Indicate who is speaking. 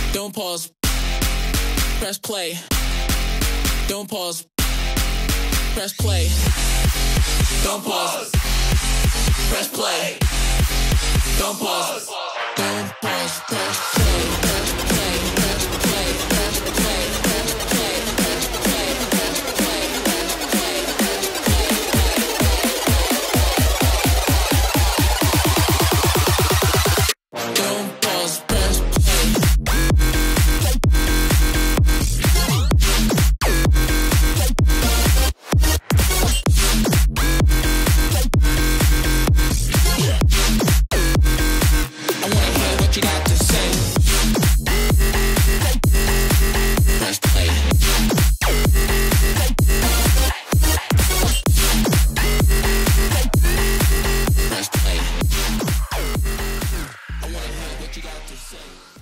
Speaker 1: Don't pause. Press play. Don't pause. Press play. Don't pause. Press play. Don't pause. Don't pause. Press play. Press play. Press play. Press play. Press play. Press play. Press play. Press play. Don't pause. Press play. I wanna hear what you got to say. Press play. Press play. I wanna hear what you got to say.